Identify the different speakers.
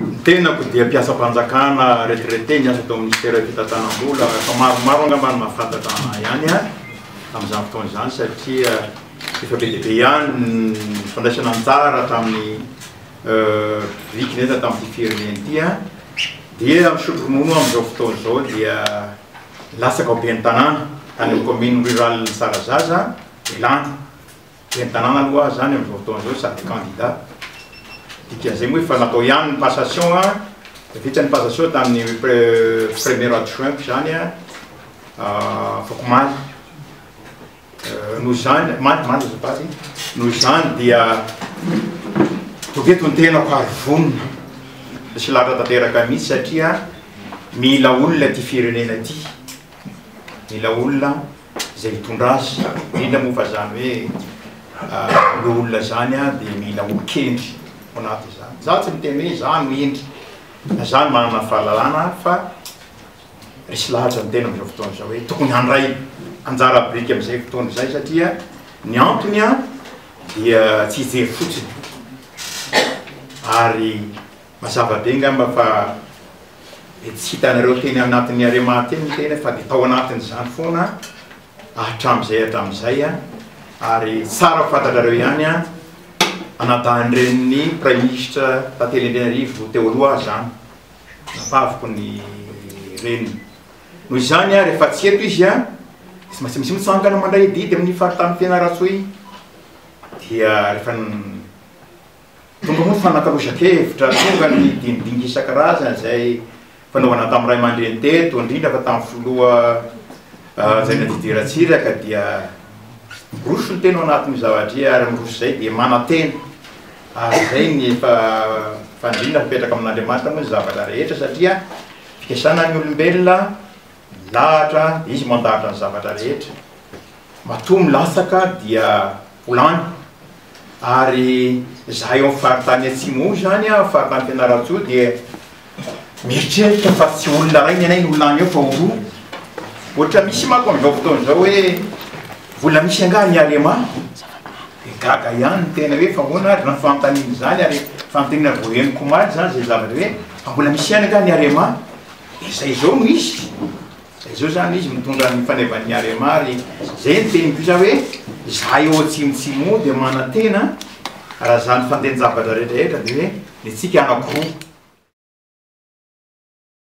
Speaker 1: tenako dia mpiasa-panjakana retraité niasa tao ministère fitantanam-bola fa maromaro angambany mahafantatra ihany amin'izany fotoana izany satria efa be dia be ihany fandraisana anjara tamin'ny vikiny enta tamin'ity firenena ity dia misotro ronono amin'izao fotoana izao dia lasaka be ny tanàna tany commune rurale Sarazaza ilany be ny tanàna aloha zany amin'izao fotoana izao sady candidat dia zay moa efa natao ihany ny passation vitsy ny passation tamin'ny premier adjoint zany Fokomaly noho zany maly zapaty noho zany dia togeto ny tenako harivonina sy lahatra tanteraka mihitsy satria mila olona ty firenena ty mila olona zay hitondra azy indrindra moa fa zany hoe lo olona zany dia mila olon-kendry ao anaty zany za tsy miteny hoe za no endry zany manana fahalalana fa resy lahatra ny tena amin'izao fotoana zao hoe tokony handray anjara briky amin'izay fotoana izay satria ny antony dia tsy hijery fotsiny ary mazava be ngamba fa tsy hitanareo teny anatin'ny arema teny ny tena fa dia tao anatin'izany foana hatramin'izay ary tsara fantatrareo ihany anatan'iren'ny premier ministre Tantely Andrianarivo teo aloha zany napaviko ny reniny noho izany rehefa tsy eto izy tsy misy mitsangana mandray didy amin'ny faritany Fianarantsoa dia rehefa tonga moa fanakarosan-kevitra tonga ny dinidingy isan-karazany zay fanaovana tamin'ny ray aman-dreny teto indrindra fa tamin'ny foloha zay nadidiratsiraka dia miroso ny tena ao anatin'ny zavatra ary miroso zay dia manatena ary zay ny fandrina fipetraka amin'Andriamanitra moa zavatra rehetra satria fikasana ny olombelona lahatra izy mandahatra ny zavatra rehetra matoa milasaka dia volany ary zahay eo amin'ny faritany atsimo zany faritany Fianarantsoa dia mieritreritra fa tsy olona ray ny anay ny olona any eo fa oroa ohatra misy mako amin'izao fotoana izao hoe vola misy angaha ny arema dia gaga ihany ny tena hoe fa hoana ary na fanontaniana zany ary fanontaniana voheny Komaly zany zay zavatra hoe fa mbola misy ihany angaha ny arema zay zao no izy zay zao zany izy mitondra ny fanevan'ny arema ary zay ny teny kosa hoe zahay eo atsimotsimo dia manantena raha zany fandeny zavatra rehetrarehetra dia hoe ny tsika anakoroa